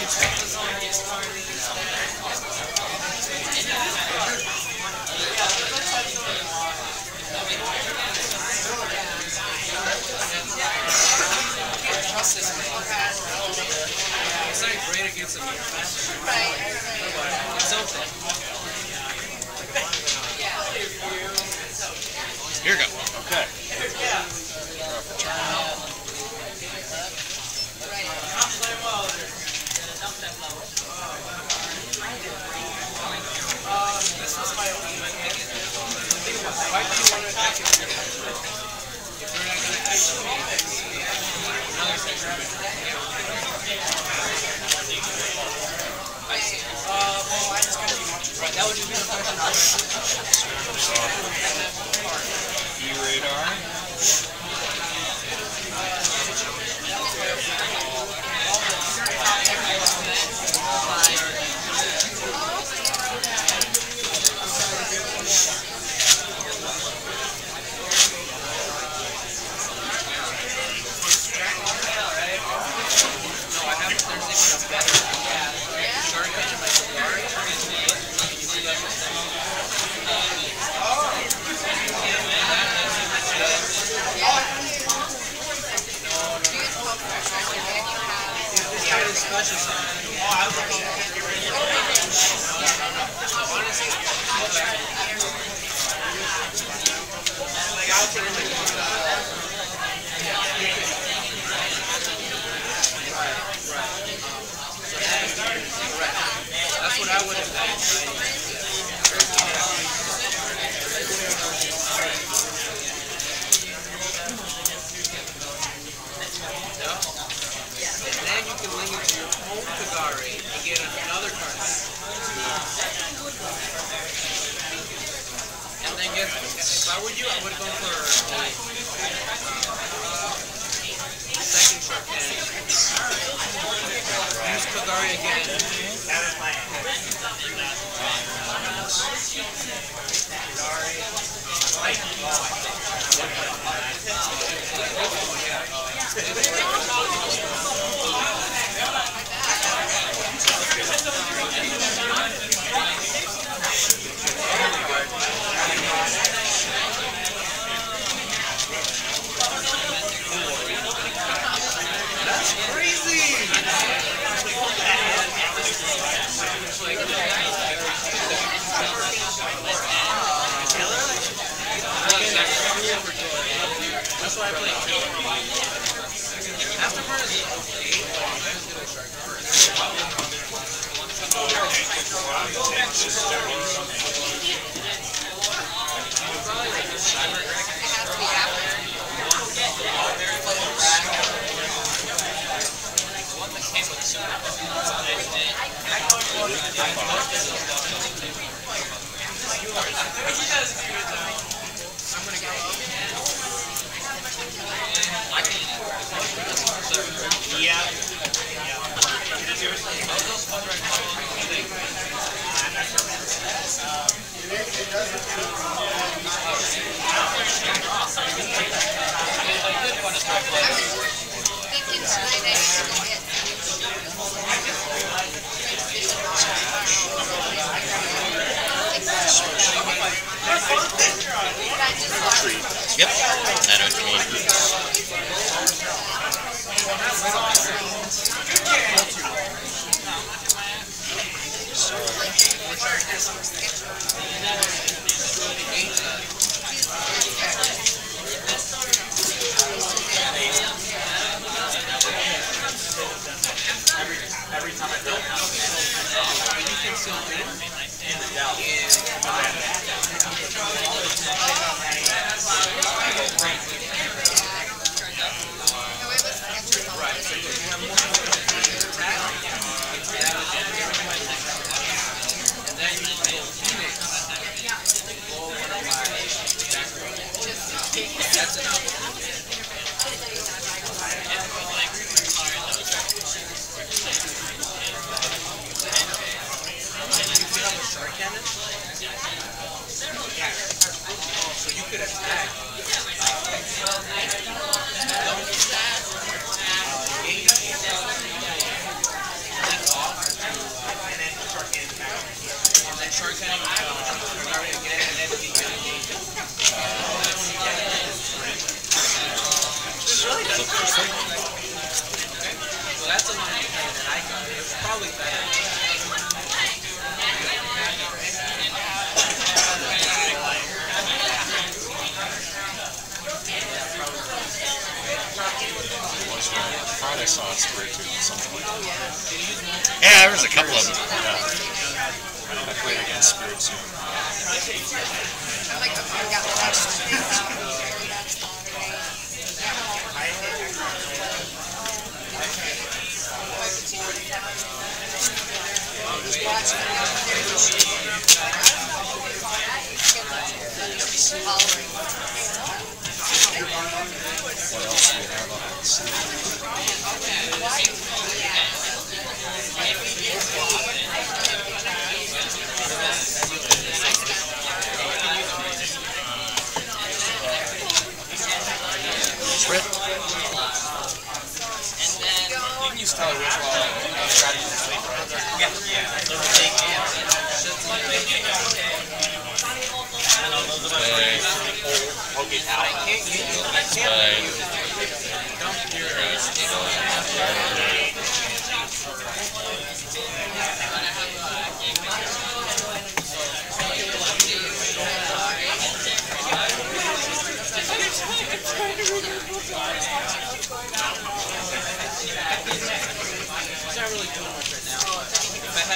Here we go. Okay. This was my only why do you want to attack it? If you're not going to right, that would be the E-radar. That's what I would have done. And then you can link it to your own Kagari and get another card. And then get, if I were you, I would go for second short cannon. Use Kagari again. That's crazy! That's why I play Afterburn is okay. Yep, I know what you mean. Every time I don't you can still win in the doubt. Right, so you have more attack, and then you play Phoenix. Roll one of my that's enough. Shark cannon? So you could attack. That's I saw a Spiritomb or something like that. Yeah, there was a couple of them. Yeah. I played against Spiritomb. What else do we have up on the sleeve? Trip. You can use Tyler which while riding in the sleep, right? It's not really doing much right now. If I had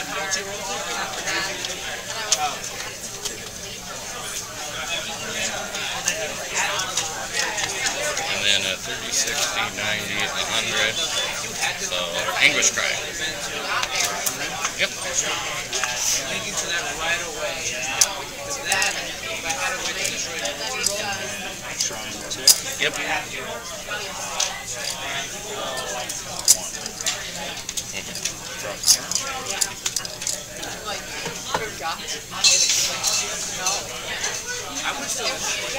And then a 30, 60, 90, 100. So, English Cry. Yep. thinking to that right away. Because then, if I had a way to destroy the Trying to tick. Yep. I would still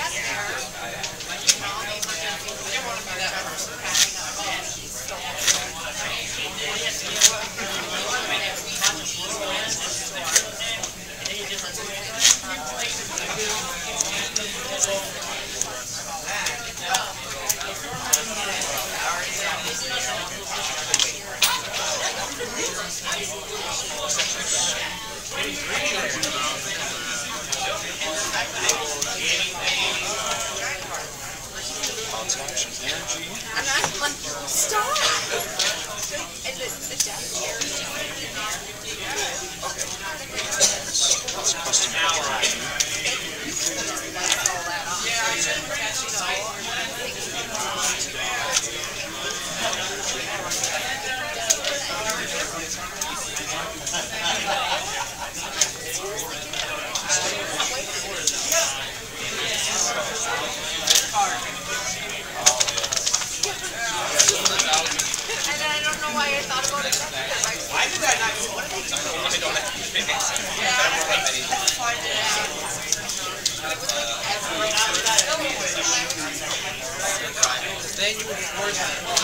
Action energy. And I'm like, stop! And the Japanese. That's custom drive. And I don't know why I thought about it. Why did I not? What did they do? I don't Then you would force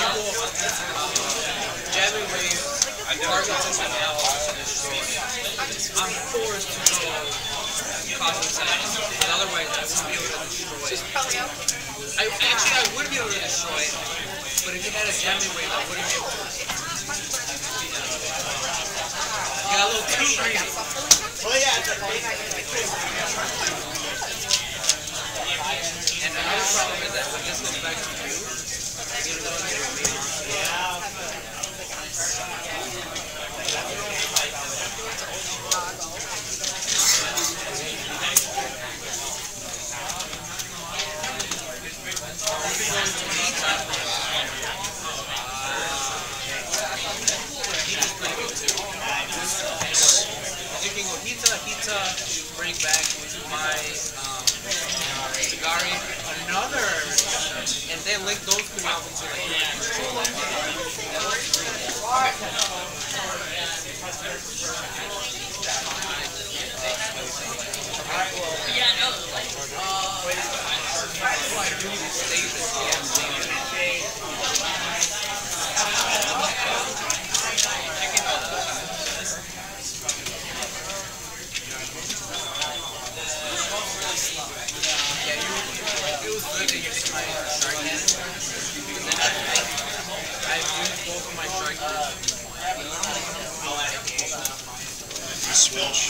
jamming wave, targets and something else. I'm forced to go cosmic science. And otherwise, I wouldn't be able to destroy it. I would be able to destroy it, but if you had a jamming wave, I wouldn't be able to. Got a little too greedy. Oh yeah. And another problem is that when this goes back to you, Hita, bring back my Cigari, another, and then link those two albums to like Switch.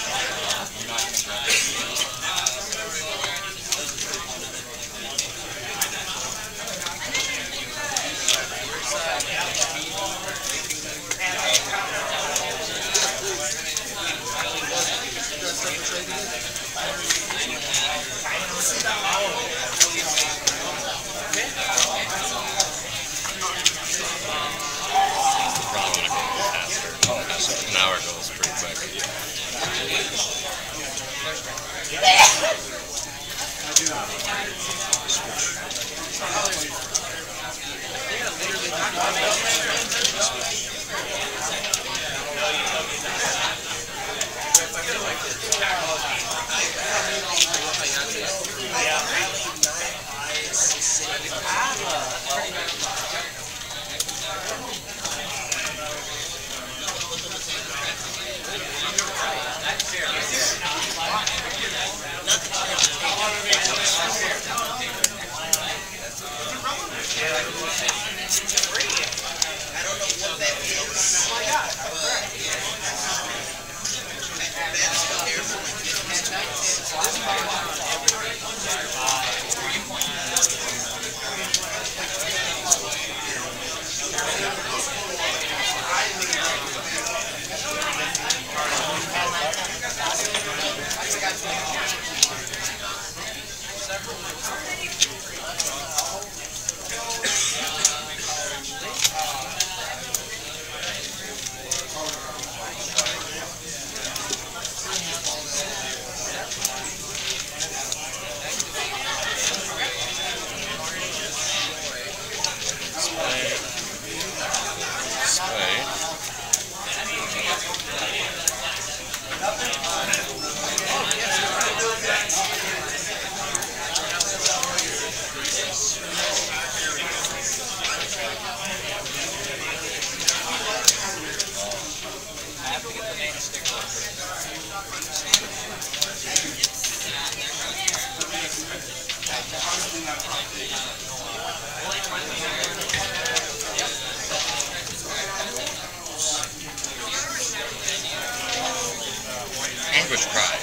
Anguish Cry,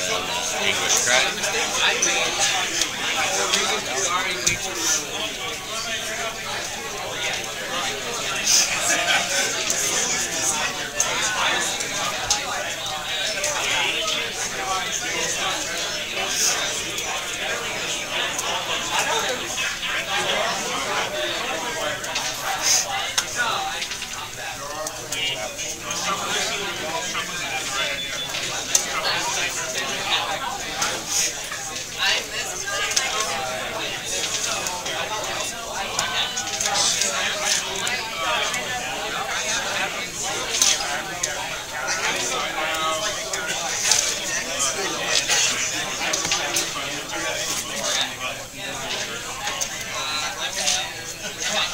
'Cause I made. For reasons you already way too early.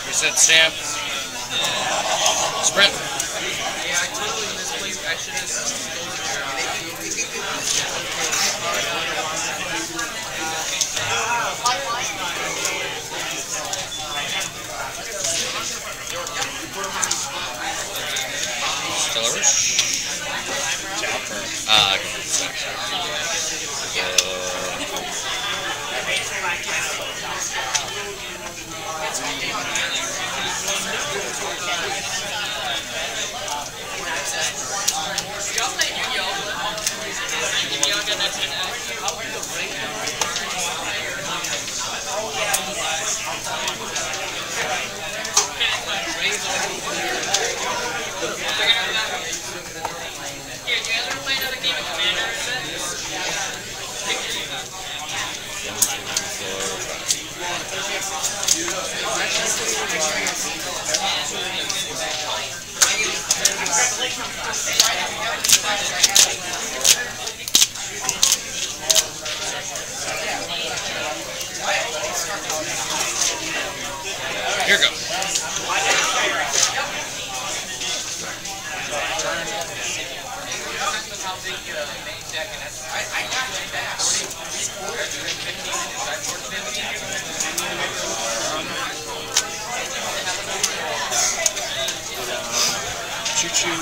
Reset stamp. Sprint. Yeah, I totally misplaced. I should have Stellarish. Here we go. Choo-choo.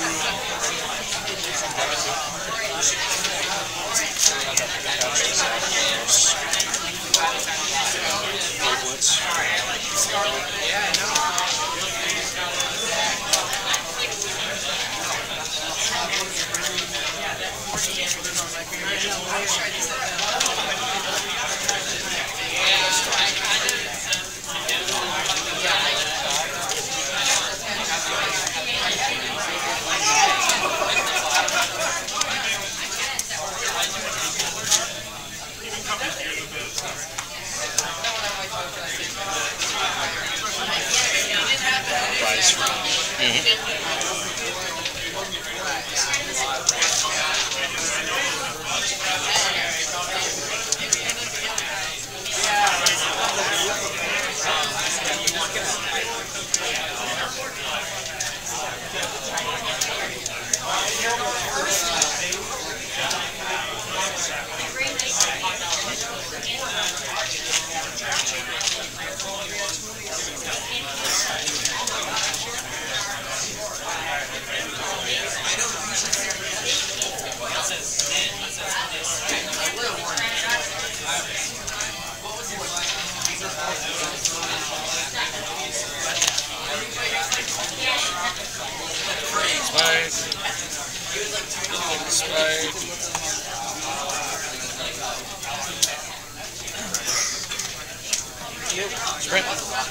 Sprint.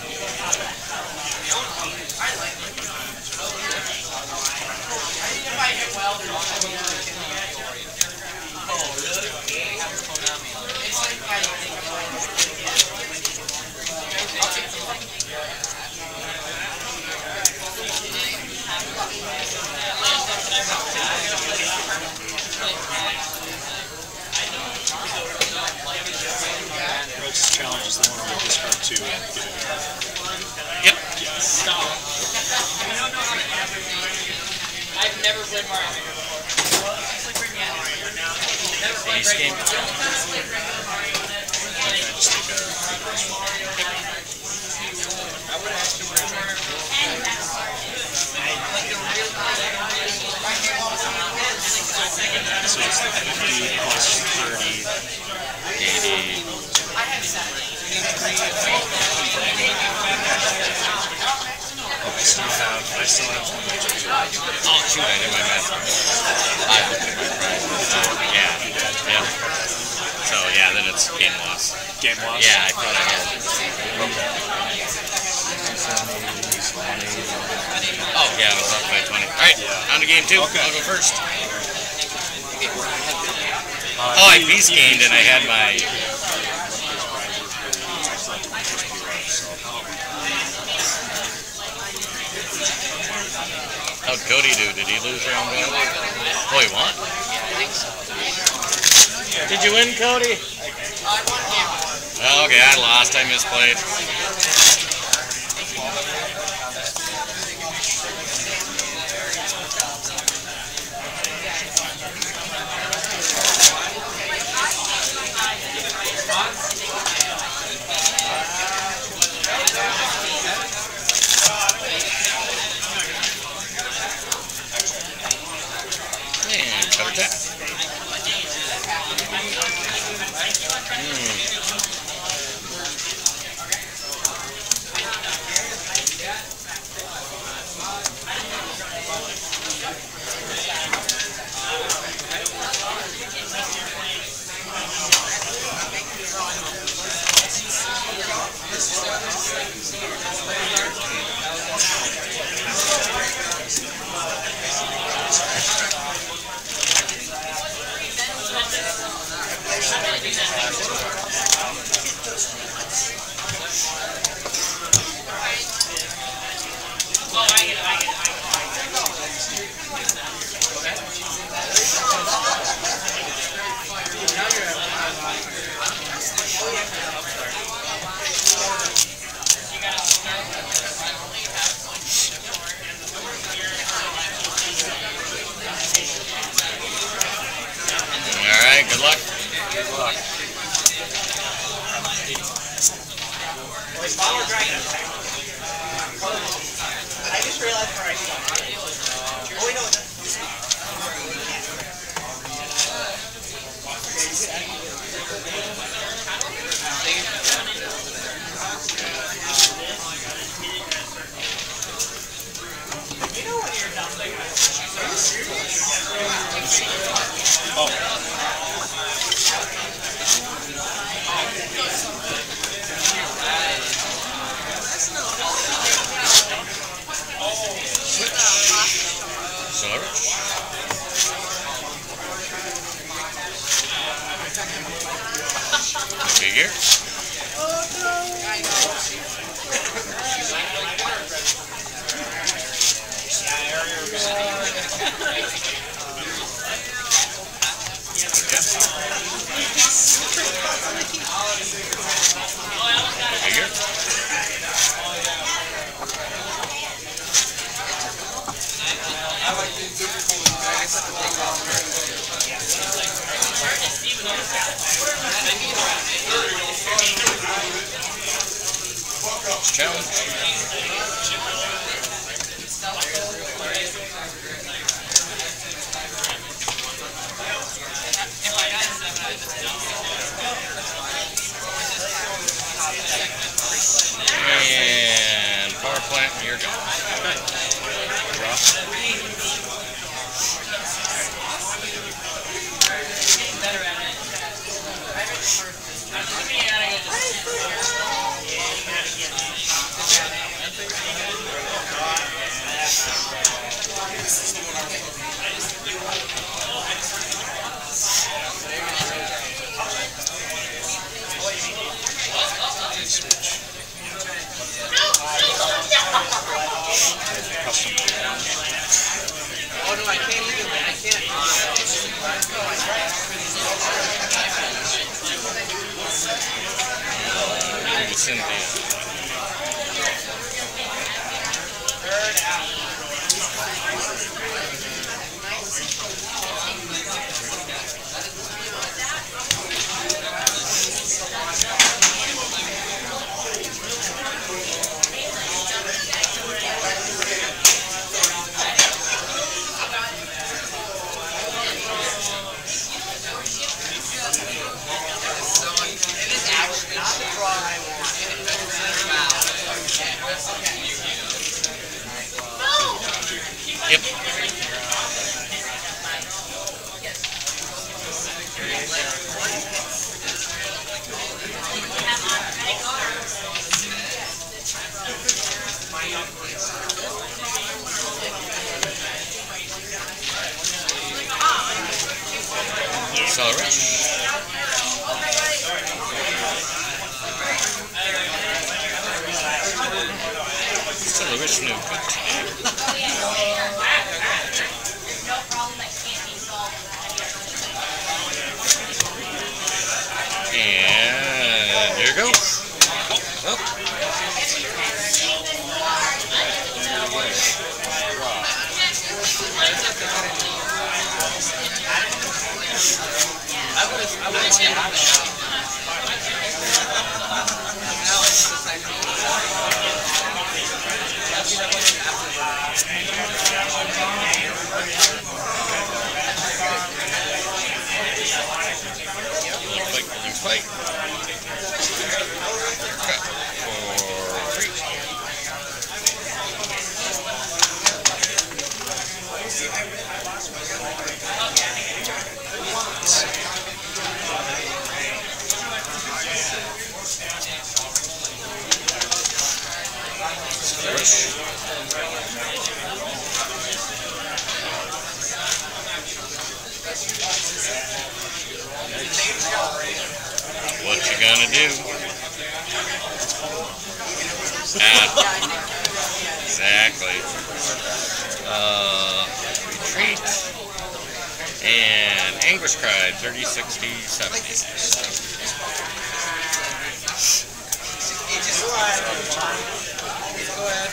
Roach's challenge is the one where you discard 2 and get it. Yep. Yes. I've never played Mario Maker before. Never played Ace game. Okay, just take a I would have asked you where so it's 50 plus 30. 80. I still have one. Oh shoot, I did my math. I did my prize. Yeah. Yeah. So yeah, then it's game loss. Game loss? Yeah, I thought I had. Oh yeah, I was off by 20. Alright, on to game 2. Okay. I'll go first. Oh, I beast gamed and I had my... How'd Cody do? Did he lose round 1? Oh, he won? Did you win, Cody? Oh, okay, I lost. I misplayed. Figure. Challenge. And power plant, and you're gone. Draw. Oh no, I can't even. I can't. Cynthia. Yep. Accelerate. Still a rich new good time. And there you go. Oh. Fight. Cut for 3. What you gonna do? Exactly. Retreat. And Anguish Cry, 30, 60, 70. Go ahead.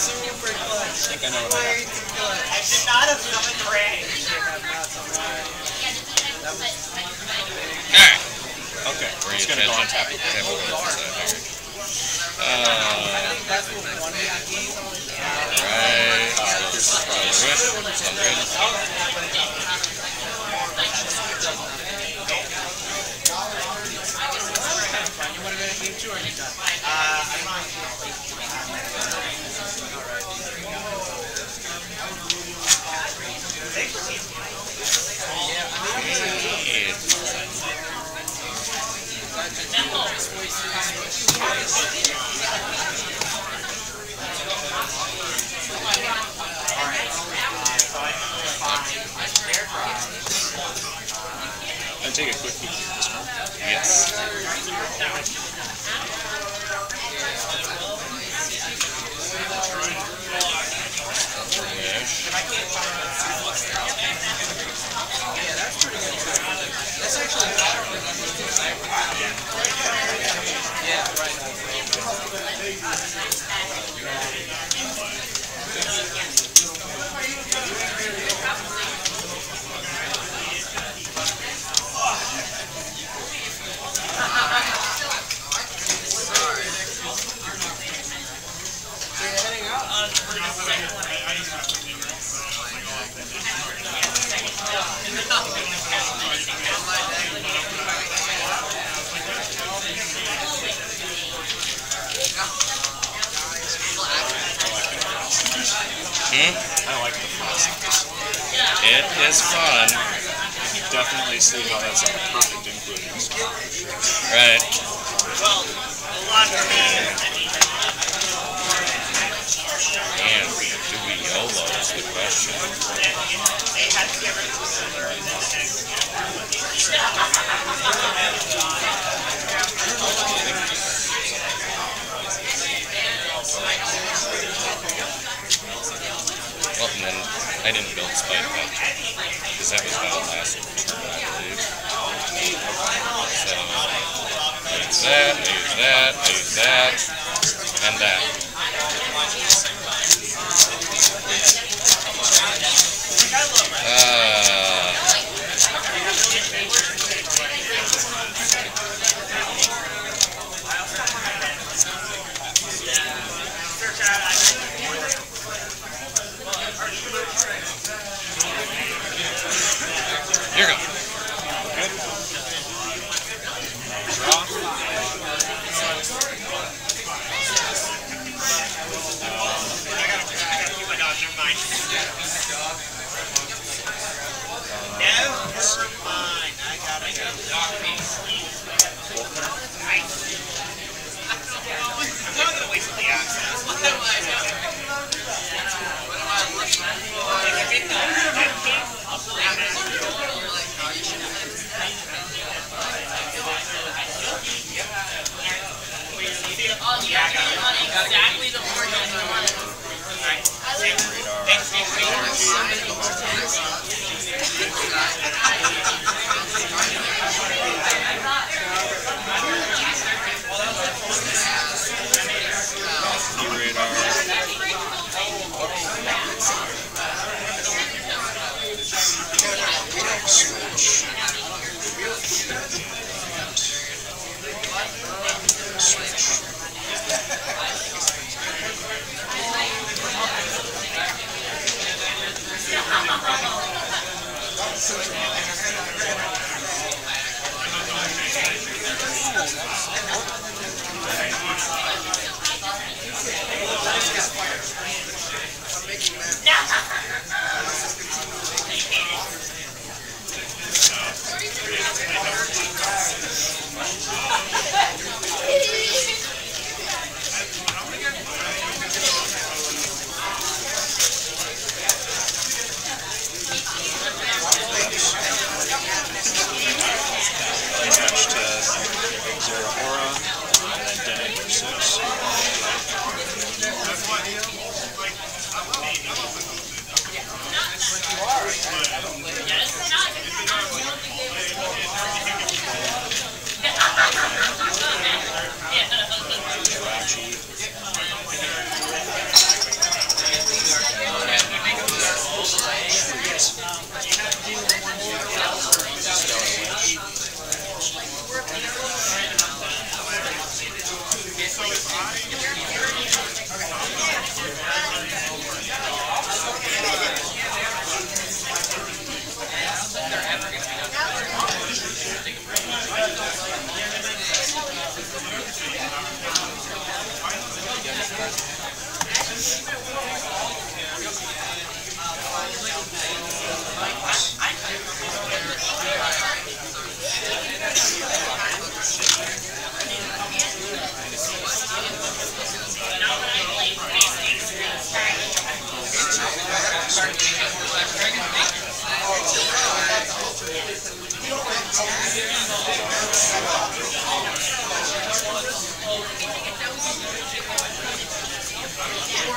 super clutch. I think I know what I have. I should not have summoned Ray. Alright. Okay, Were it's you gonna go on attention? tap. Yeah, we'll go on tap. That's what one game. Alright. I'm good. You want to go to game 2 or are you done? And take a quick peek at this one. Yes. Yeah, that's pretty good. That's actually better than yeah, right. I like the flasks. It is fun. You can definitely see how that's like a perfect including style. Right. Well, a lot of And do we YOLO is the question. they had to get rid of the Well, and then I didn't build Spike that because that was my last turn, I believe. So I use that, I use that, I use that, and that. Here we go. Good. Draw. Never mind. I got it. I'm gonna wait for the access. Exactly the board you wanted.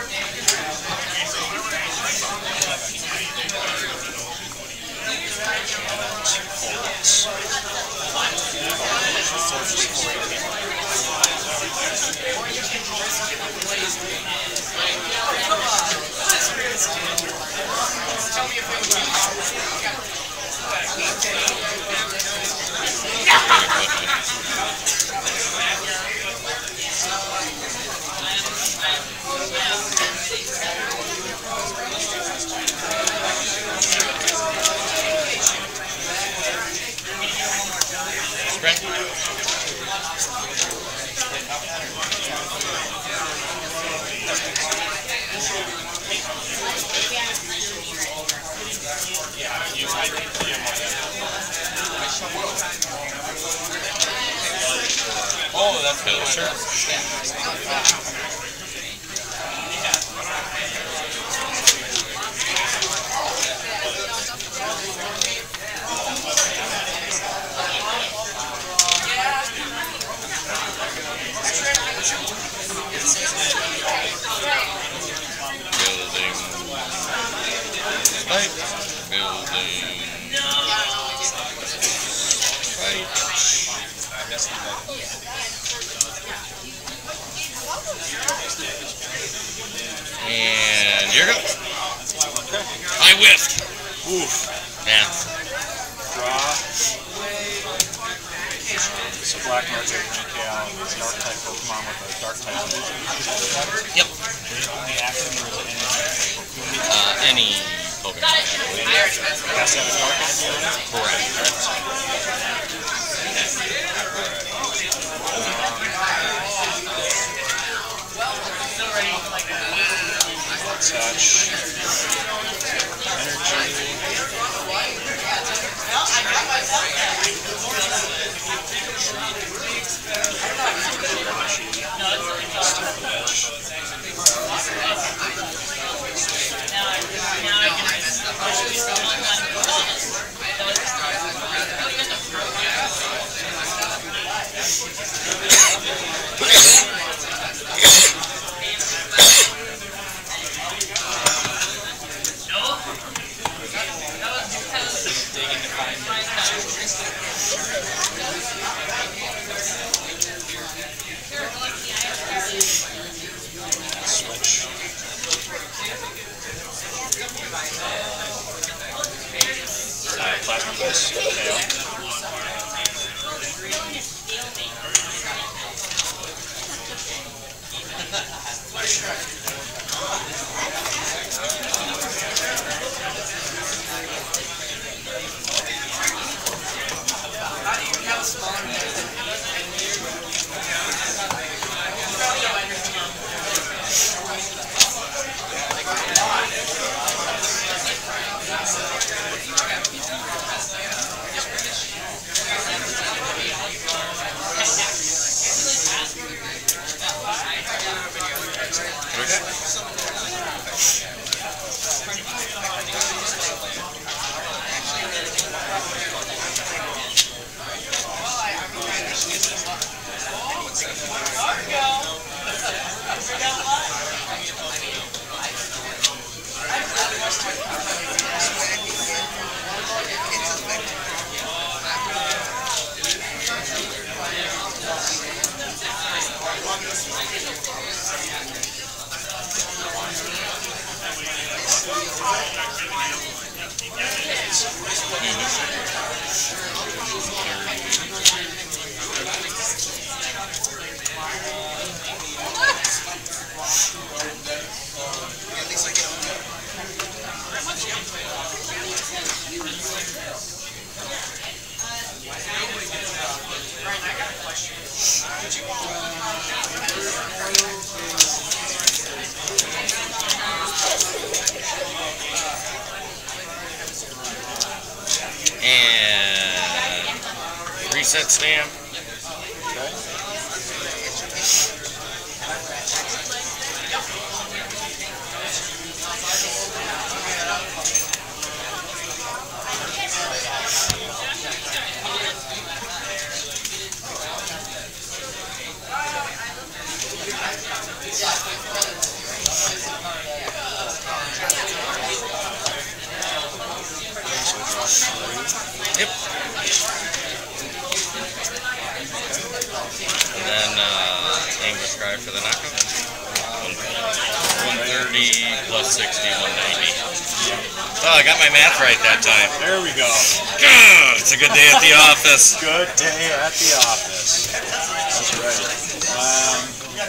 Oh, that's good. Sure. And you're good. I whiffed. Oof. Yeah. Draw. It's a black market Retail, dark type Pokemon with a dark type vision. Yep. Only active or is it Any Pokemon. has to have a dark energy on it? Correct. Touch. Switch. Plasma Pulse. Tail. And reset stamp. Scribe for the knockout. 130 plus 60, 190. Oh, I got my math right that time. There we go. God, it's a good day at the office. Good day at the office. That's right.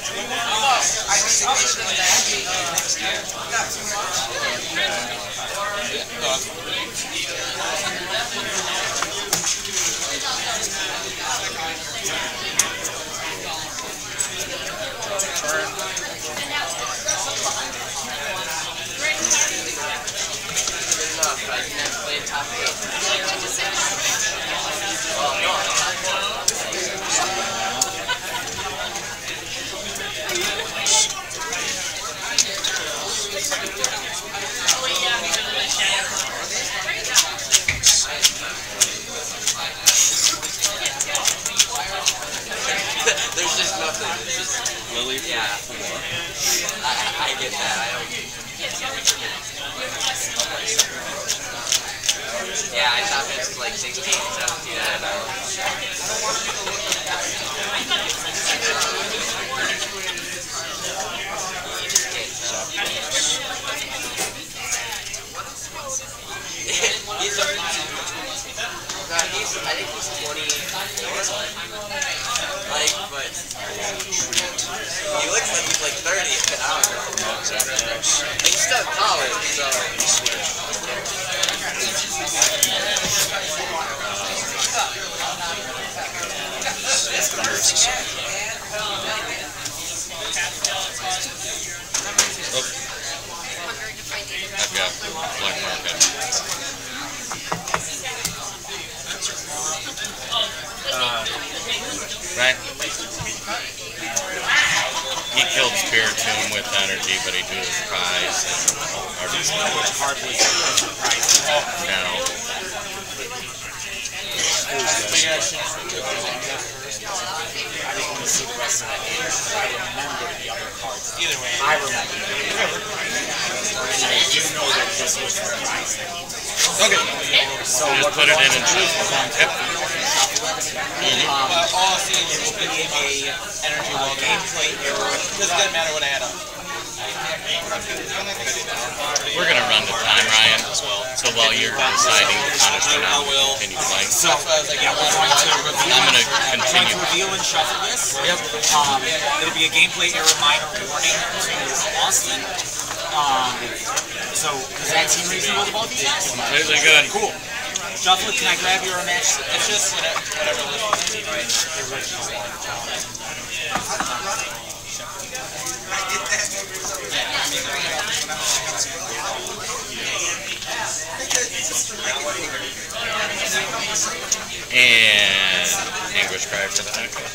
There's just nothing. It's just Lily? Yeah. I get that. I don't. Yeah, I thought it was like 16, 17. I don't know. You just can't tell. I think he's 24. Like, but he looks like he's like 30. I don't know. He's still in college, so. I've got black market. Right? He killed Spiritomb with energy, but he drew his prize and Hardly surprising. now. I just want to see the rest of that game. I remember the other cards. Either way. I remember. And I do know that this was surprising. Okay. So Just what put it in and shuffle. Yep. All scenes will be a energy wall gameplay error. Doesn't matter what I had on. We're going to run the time, Ryan. So while you're deciding the punishment, I will continue playing. So, yeah, we're going to reveal. I'm going to We're going continue. to reveal and shuffle this. Yep. It'll be a gameplay error minor warning to Austin. So, is that seem reasonable to both of you? Completely good. Cool. Shuffle it. Can I grab your match? It's just whatever And English Cry for the knockout.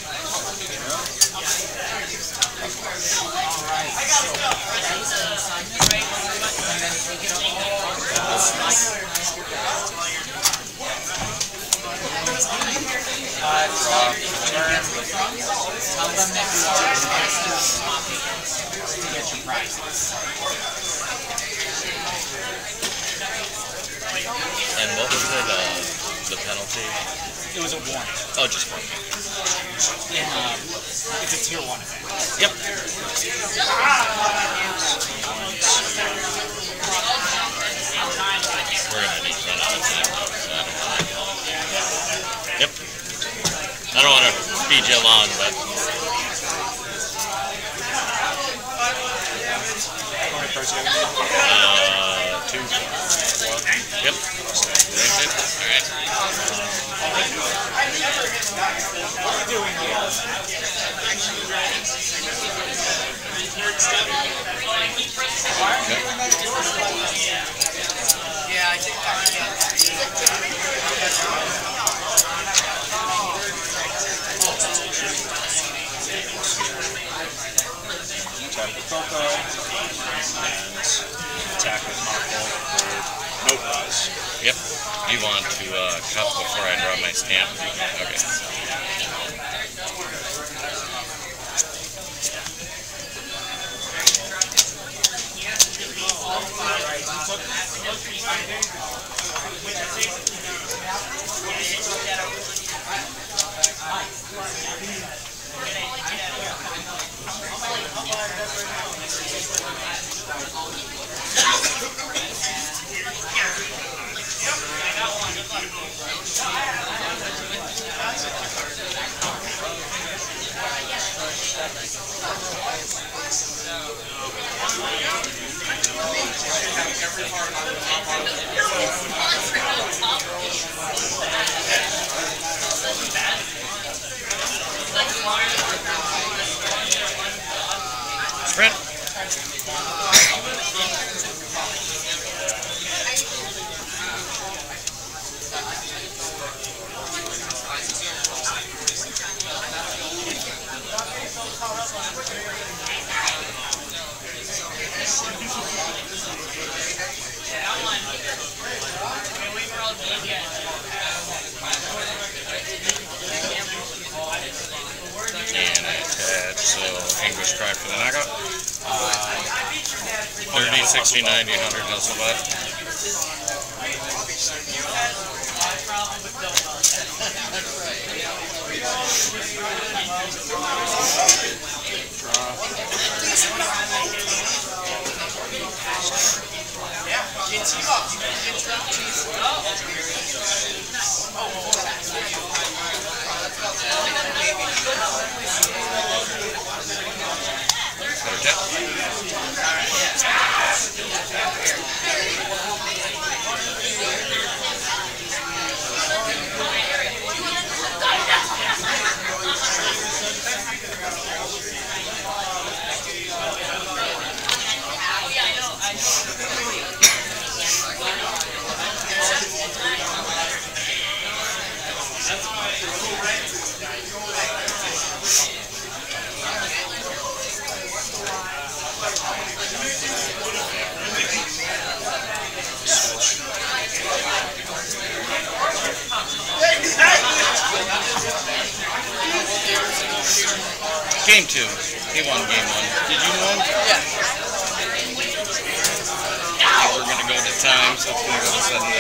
Tell them that you are invested to get your prizes. And what was it, the penalty? It was a warning. Oh, just one. It's a tier 1 event. Yep. We're going to need to run out of time, though, so I don't want to... Yep. I don't want to speed you along, but... Two. One. Yep. Alright. What are we doing here? Yeah, I think Attack with Coco, and attack with Marco for no prize. Yep. You want to cut before I draw my stamp? Okay. Sprint. And I attach, so English cry for the knockout. 30, 60, 90, 100, hustle left. Game 2. He won game 1. Did you win? Yeah. We're going to go to time, so it's going to go to 7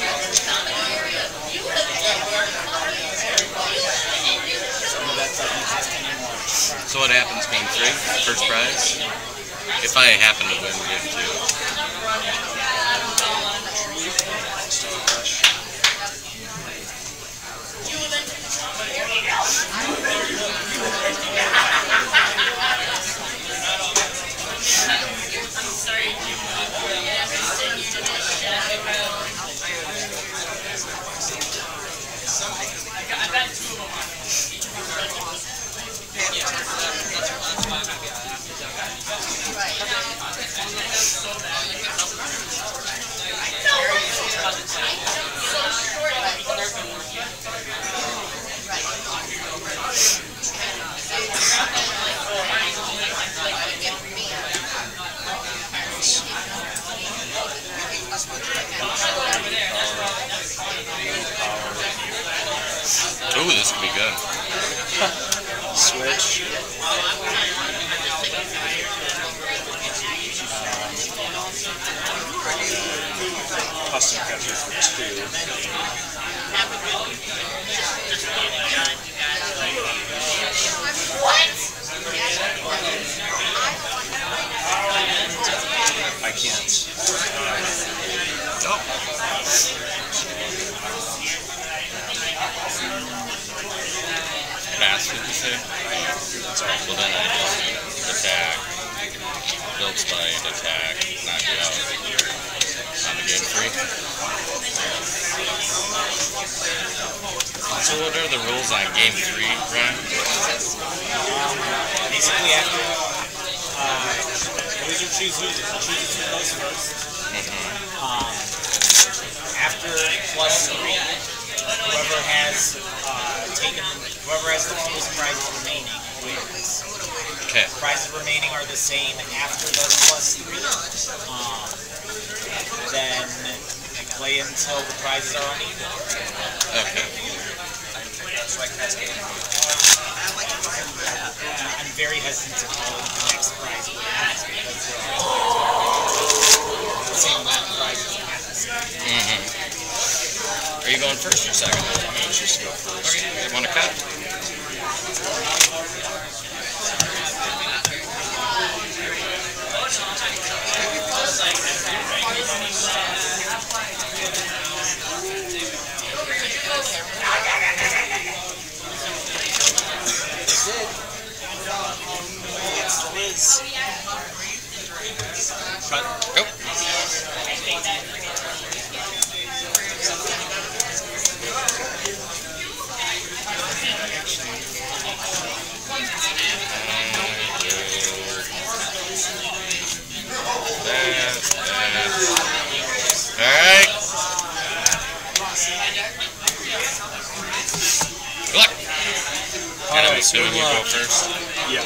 So what happens game 3? First prize? If I happen to win game 2. Ooh, this could be good. Switch. Custom catcher for 2. I can't. Oh. Fast, did you say? Well, then I just attack, build spite, attack, knock you out on the game 3. So what are the rules on game 3, Brian? Basically, after loser chooses who goes first. After plus 3, whoever has the fewest prizes remaining wins. Okay. Prizes remaining are the same after those plus 3. Then you play until the prizes are unequal. Okay. I'm very hesitant to call it the next prize because the same amount of prizes at the same. Are you going first or second? Let's just go first. You want to cut? Go. Alright. Good luck. And I'm assuming you go first. Yeah.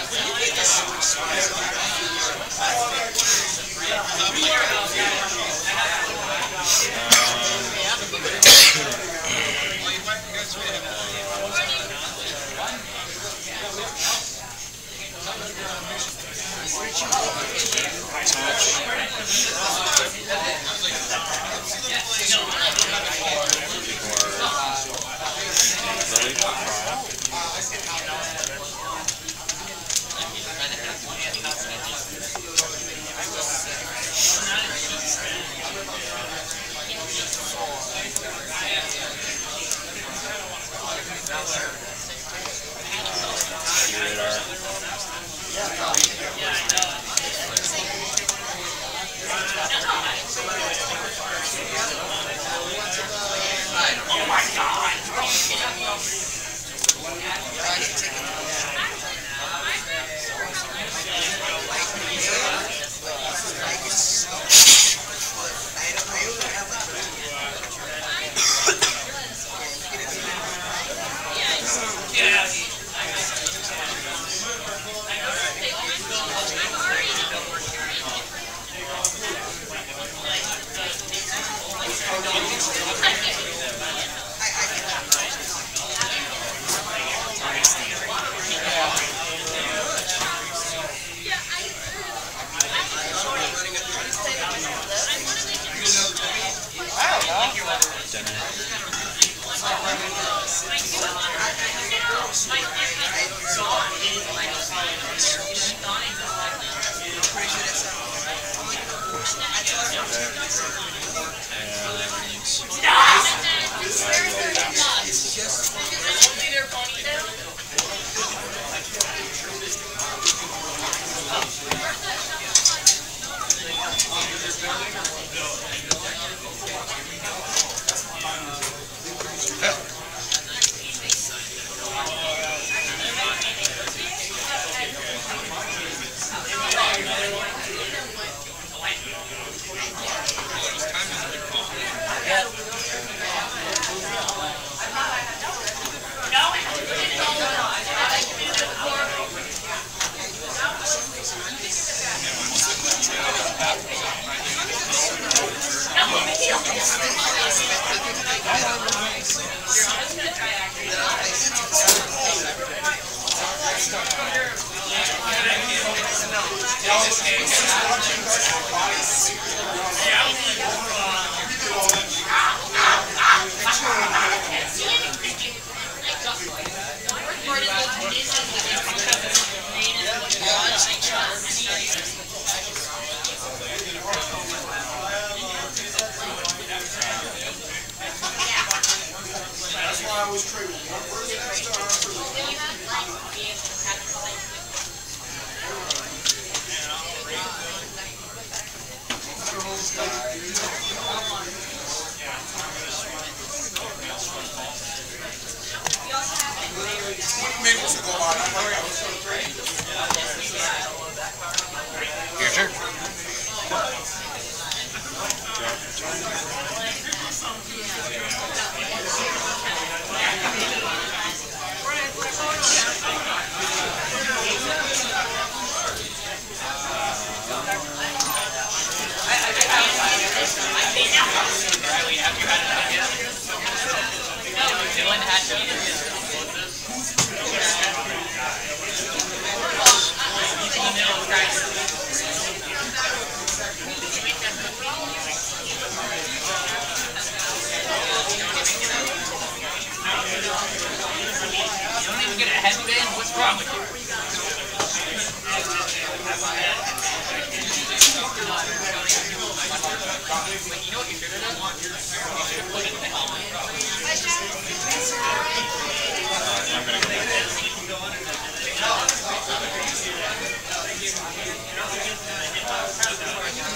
Your turn.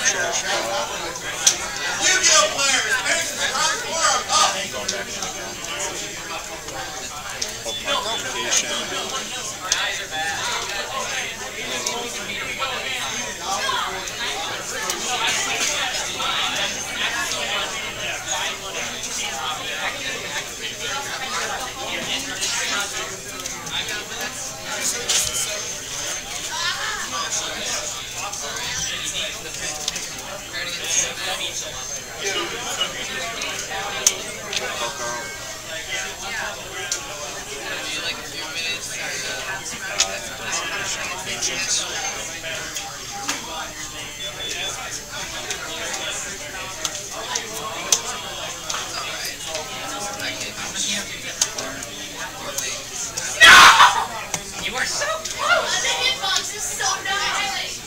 Trash ball. Yu-Gi-Oh players, Going back in again. Pokemon communication. You are so close! The hitbox is so nice!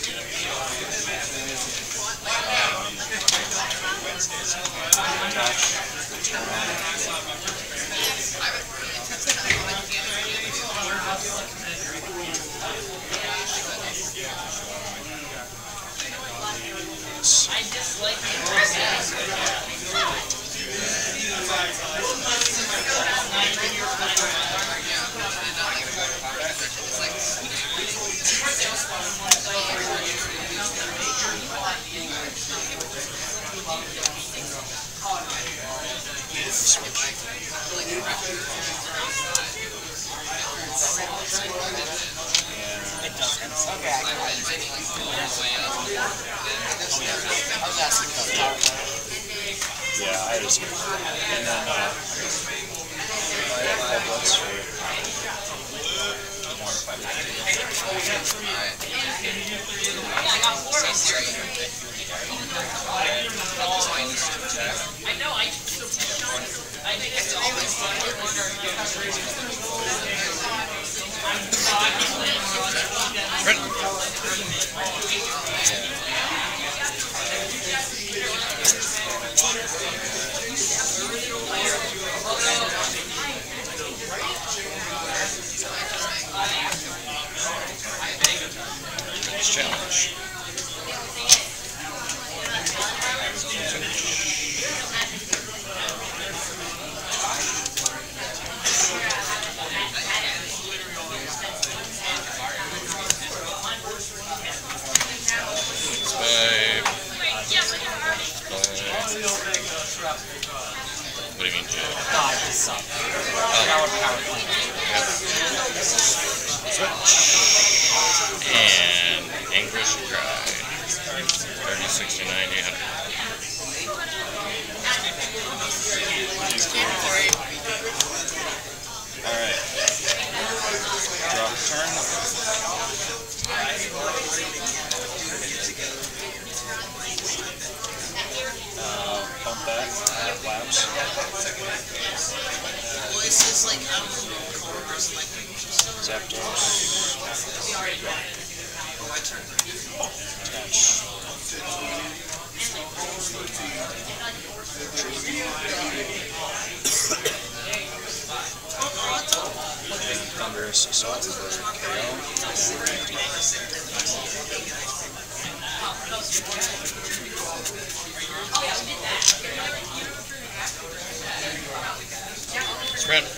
I dislike Yeah, I just and then I have Webster. I got 4 of them. I know, I think it's always Challenge. What do you mean, Joe? God, this sucks. Power plant. Switch. And English Cry. 3069 800. Alright. Draw turn. Pump that. Lapse. Well, it's just like, Zapdos. Attach. And Thunderous Assault for KO. Sprint.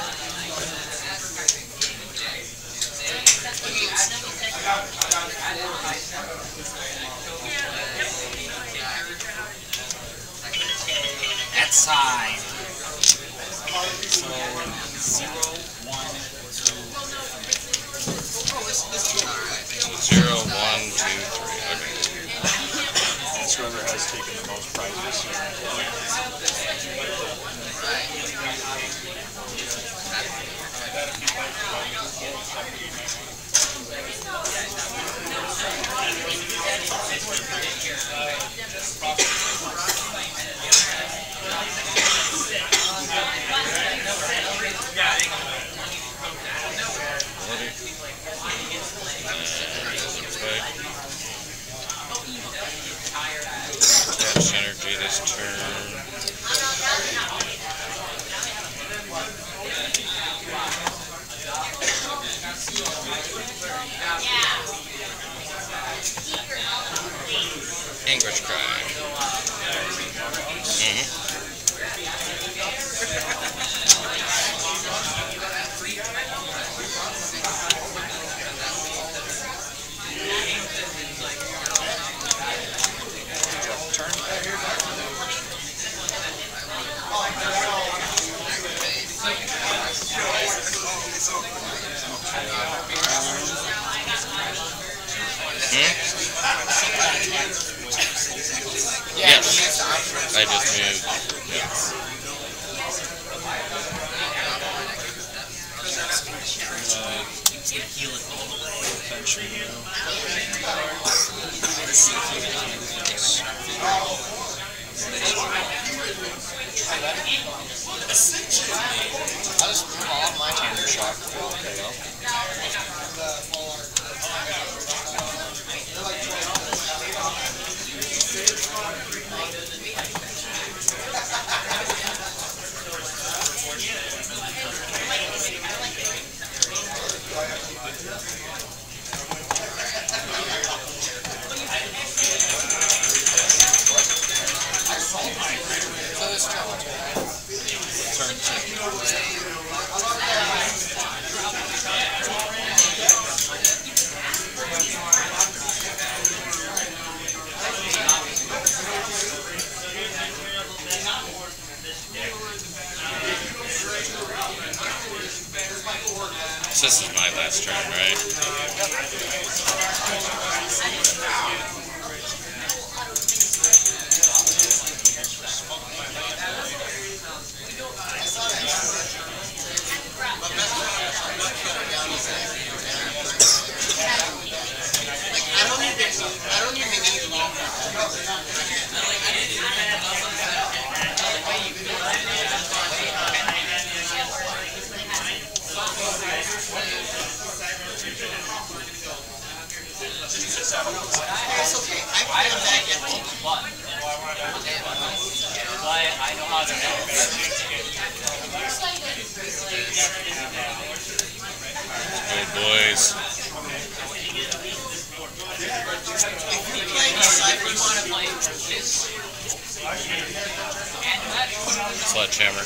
At side. So 0, 1, 2. 0, 1, 2, 3. Okay. That's whoever has taken the most prizes. Attach energy this turn. English cry. Yes, I just moved. Yes. I'll just move all of my Tanner shock. So this is my last turn, right? I don't even need long. It's okay. I can back it. I know how to Good boys. Sledgehammer.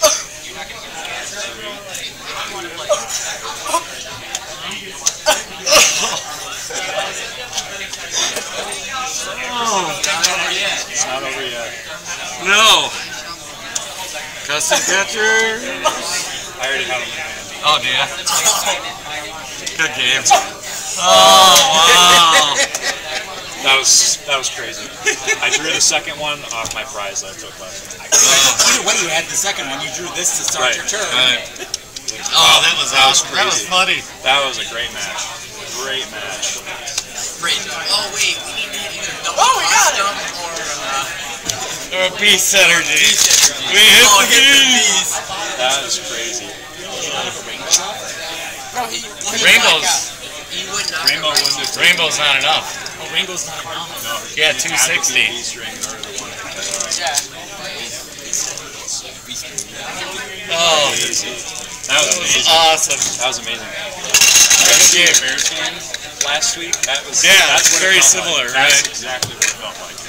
It's not over yet. No! Custom catcher! I already have him in hand. Oh, do ya? Good game. Oh, wow! That was crazy. I drew the second one off my prize that I took last week. Either way, you had the second one. You drew this to start your turn. Oh, that was awesome. That was That was funny. That was a great match. Great match. Great. Oh wait, we need to hit either double got it. custom Or a beast energy. We hit Oh, the hit the beast. beast. That was crazy. Bro, he Rainbows. He would not. Rainbow wouldn't have Rainbow's not enough. Oh, Rainbow's not enough. No. Yeah, You have to 260. be a beast ring in order to win it. Yeah. Oh, Easy. That was that was amazing. awesome. That was amazing. I did the Bears game last week. That was Yeah, that's it's what very it felt similar, like. That's right? exactly what it felt like.